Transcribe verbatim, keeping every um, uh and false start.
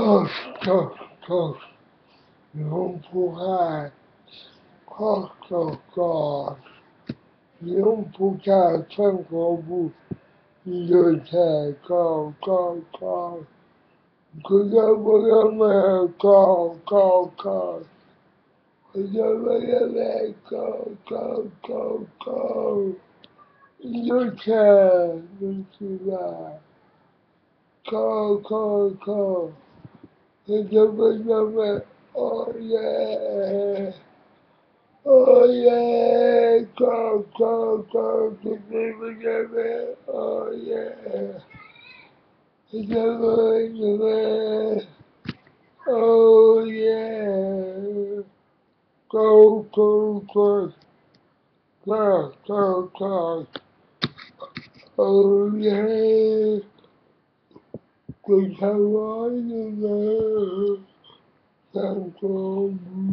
Cross, cross, cross, não empurrar, cross, cross, cross, não empurrar, são como você, cross, cross, cross, cuidado, cross, cross, cross, cuidado, cross, cross, cross, cross, não quer, não tirar, cross, cross, cross. Oh yeah, oh yeah, go, go, go, give me, give me, oh yeah, give me, give me, oh yeah, go, go, go, go, go, go, oh yeah, good how are you there? Thank you.